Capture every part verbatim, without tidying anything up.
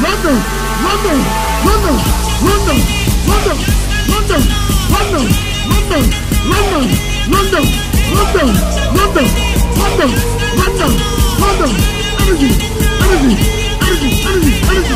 London, London, London, London, London, London, London, London, London, London, London, London, London, London, London, energy, energy, energy, energy, energy.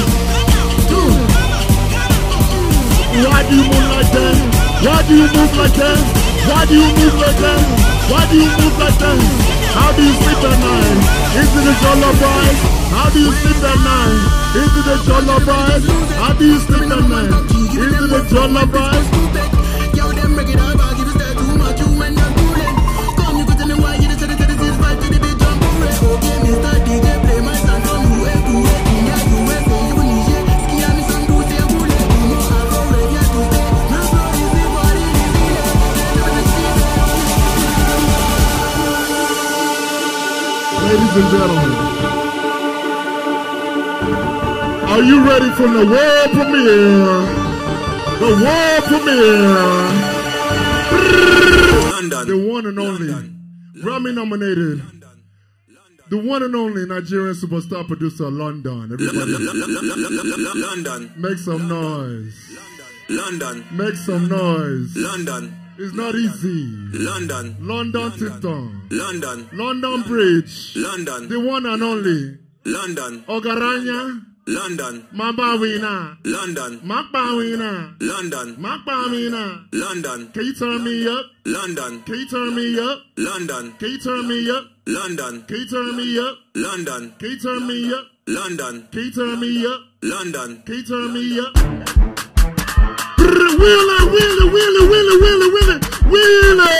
Why do you move like that? Why do you move like that? Why do you move like that? Why do you move like that? How do you sleep at night? Is it a jolly ride? How do you sleep at night? Is it a jolly ride? How do you sleep at night? Is it a jolly ride? Yo, them break it up, I'll give you that too much, you man, you're cooling. Come, you go tell me why you decided to this fight to the big jump. Okay, Mister D J, play my song from U S, U S, India, U S A, you Niger. Ski on me some do say I'm cool. You know I've already had to stay. No flow is the body, is the Ladies and gentlemen, are you ready for the world premiere? The world premiere. London. The one and only, Grammy nominated, the one and only Nigerian superstar producer, London. Everybody, London. Make some noise. London. Make some noise. London. It's not easy. London. London Tipton. London. London Bridge. London. The one and only. London. Ogaranya. London. Mabawina. London. Mabawina. London. Mabawina. London. Can you turn me up? London. Can you turn me up? London. Can you turn me up? London. Can you turn me up? London. Can you turn me up? London. Can you turn me up? London. Can you turn me up? Wheeler, wheeler, wheeler, wheeler, wheeler, wheeler, wheeler.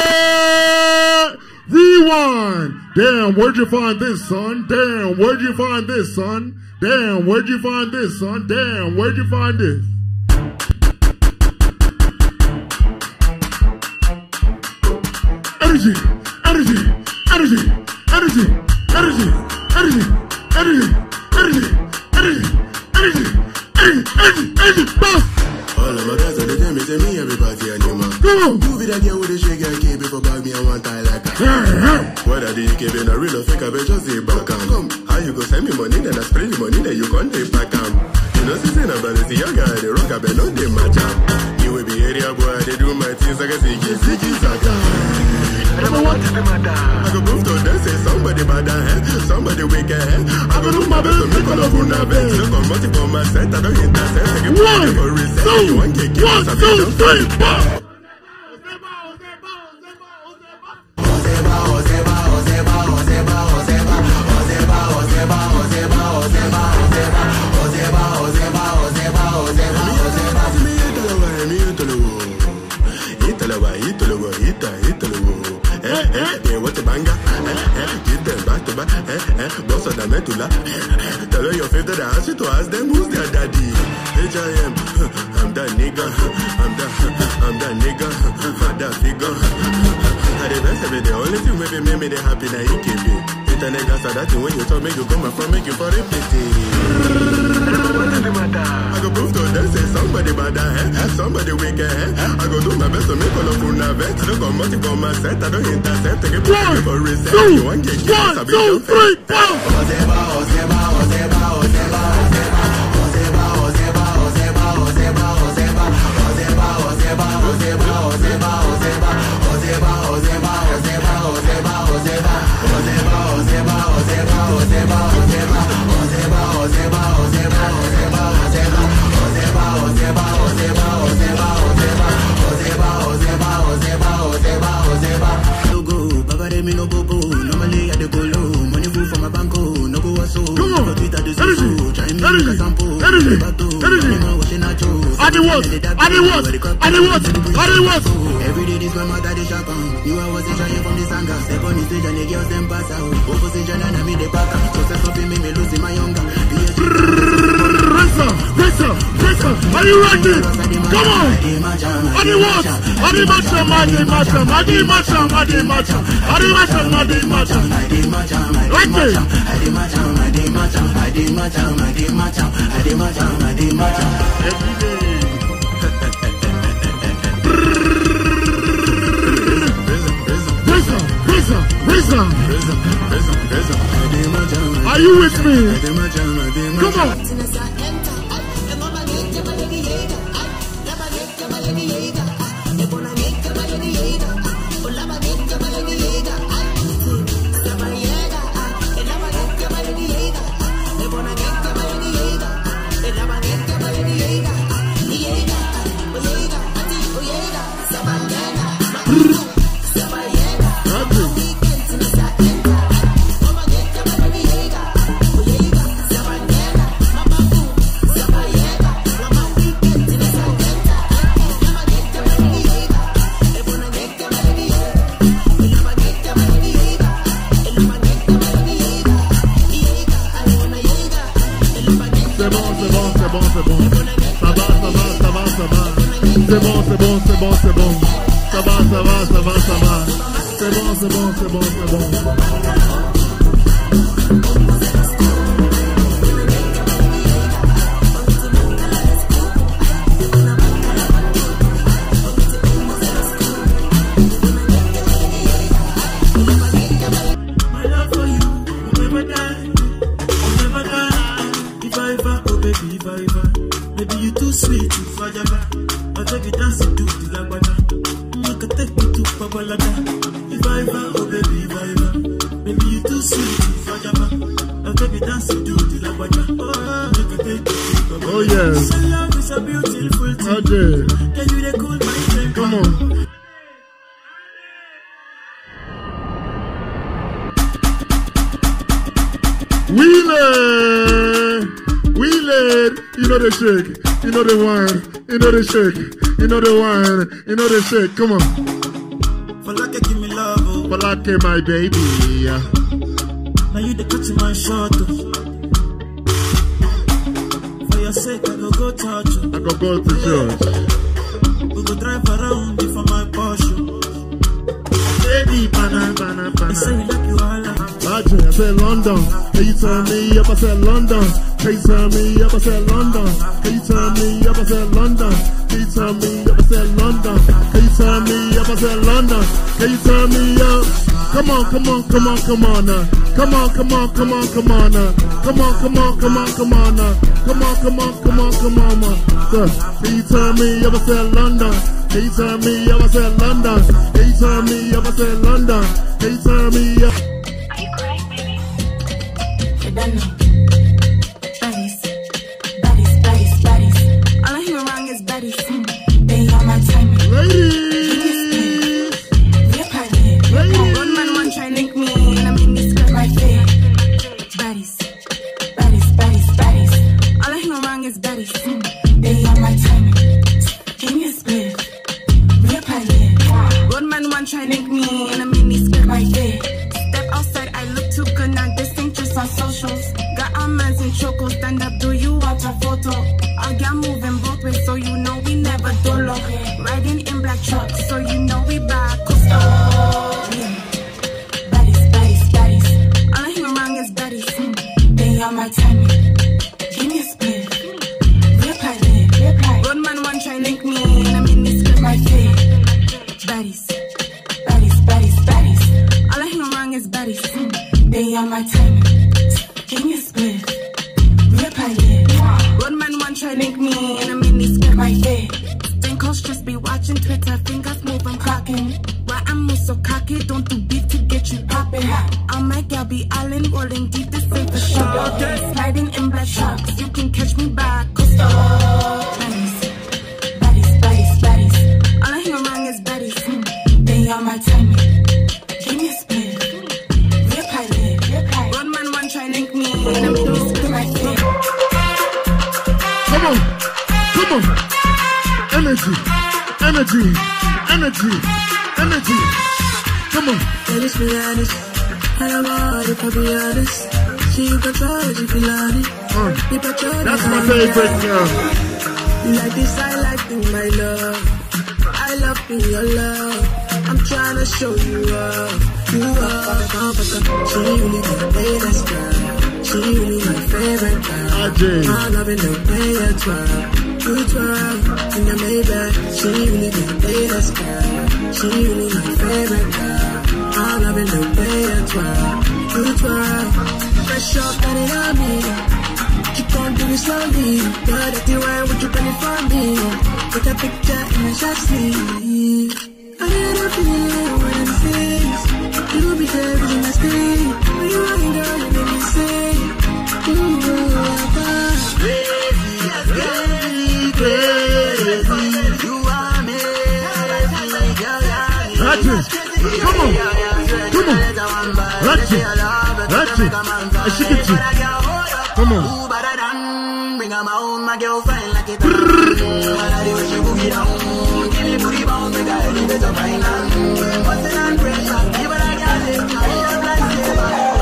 Rewind. Damn, where'd you find this, son? Damn, where'd you find this, son? Damn, where'd you find this, son? Damn, where'd you find this? Energy, energy, energy, energy, energy, energy, energy, energy, energy, energy, energy, energy, energy, boss. All of my guys are the damn to me, everybody animal. Come on. Move it again with the shake and keep it for bag me and one tie like that. Whether the E K B in a real or fake, I bet just say back and come. How you go send me money, then I spray the money, then you can't take back am. You know, see, say, but it's the young guy, the rock, I bet not they match up. You will be area boy, they do my things like a siki, siki, saka. What is the matter? I go prove to them, say somebody bad, eh? Somebody wicked, eh? I go do my best to make all of you nervous. Look on multiple my set, I don't intercept. I get one, two, one, two, three, four. Tell her your favorite, I ask you to ask them who's their daddy. H I M, I'm that nigga, I'm that, I'm that nigga, I'm that figure. I the best of it, the only thing maybe make me they happy that he keep it. Internet gas are that thing when you talk, make you come from, make you for a pity. I go prove to them, say somebody bad, eh? Somebody wicked, eh? I go do my best to make all of you nervous. I don't come multiple my set, I don't intercept. I get one, for reset. Two, one, two, three, four. Energy, energy. I did what? I did what? I did what? I did what? Every day this my mother they shop on. You I was enjoying from the sanga. Step on the stage and the girls them pass out. Opposition and I me the back. Success of me me losing my younger. Racer, racer, racer. Are you ready? Come on. I did what? I did match them. I did match them. I did match them. I did match them. I did match them. I did match them. I did match them. Right there. I did match them. I did match them. I did match them. I did match them. I did match them. I did match them. Every day. Racer, racer, Razor, Razor. Are you with me? Come on. C'est bon, c'est bon, c'est bon, c'est bon. Ça va, ça va, ça va, ça va. C'est bon, c'est bon, c'est bon, c'est bon. My love for you will never die, will never die. If I ever, oh baby, if I ever, maybe you too sweet, if I ever. I take it dancing to the lagwaja. You can take me to Babalada. If I ever, oh baby, if I ever, maybe you too sweet, if I ever. I take it dancing to the lagwaja. Oh, you can take me to Babalada. Oh yes. So love is a beautiful thing. Okay. Can you they cool my temper? Come on. Wheeler, Wheeler, you know the shake, you know the wine, you know the shake, you know the wine, you know the shake. Come on. For like give me love, oh. For like my baby. Now you the catch my shot, oh. For your sake, I go go touch you. I go go to church. We go drive around for my Porsche. Baby, banana, banana, I say banana. you like you all like. I said London. Can you turn me up? I said London. Can you turn me up? I said London. Can you turn me up? I said London. Can you turn me up? I said London. Can you turn me up? I said London. Can you turn me up? Come on, come on, come on, come on now. Come on, come on, come on, come on now. Come on, come on, come on, come on now. Come on, come on, come on, come on, man. So, can you turn me up? I said London. Can you turn me up? I said London. Can you turn me up? I said London. Can you turn me up? Baddies, baddies, baddies, baddies. All I hear wrong is baddies. They on my timing. Ladies! We're partying. One man one try link me, and I'm in this skirt right there. Baddies, baddies, baddies, baddies. All I hear wrong is baddies. They on my timing. Give me a split. We're partying. One man one try link me, and I'm in this skirt right there. Step outside, I look too good now. This ain't just on socials. Got our mans in chocos, stand up, do you want a photo? I'll get moving both ways, so you know we never dolo. Riding in black trucks, so you know we back. Yeah. Baddies, baddies, baddies. All I hear wrong is baddies. They on my timing. Give me a split. We're partying. Good man one try link me, and I'm in this script right there. Baddies, baddies, baddies, baddies. All I hear wrong is baddies. They on my timing. Give me a split. We're partying. Good man one try link me, and I'm in this script right there. Think I'll just be watching Twitter, fingers moving, clocking. Why I'm move so cocky, don't do beat to get you popping. I'll make y'all be island rolling deep, this ain't for sure. Sliding in black sharks, you can catch me back. Baddies, baddies, baddies, baddies. All I hear wrong is baddies. They on my timing. Give me a split. We're partying. One man one try link me, and I'm in this script right there. Come on, come on. Energy, energy, energy, energy. Come on. Let us be honest. I don't want if I be honest. She you control it, you feel on it. Uh, You control it, that's my I'm favorite girl. You like this, I like in my love. I love in your love. I'm trying to show you up. You are. She really the latest girl. She really my favorite girl. Ajay. I'm loving the way you twirl. You twirl in the Maybach. She really the latest girl. She really my favorite girl. I'm loving the way you twirl, you twirl. Fresh up, got it on me. You gon' do it slowly. Girl, if you right, would you bring it for me? Take a picture in the shot sleeve. I had a feeling when I see you be there with my skin. When you ain't girl, you make me sing. Ooh, crazy, crazy, crazy. You are me. That's it. Come on. Come on. That's it. That's it. I should get you. Come on. Bring her home, my girlfriend like it. I do she boogie down. Give me booty bounce, make her elevate up right now. What's it on pressure? Give her a gas, I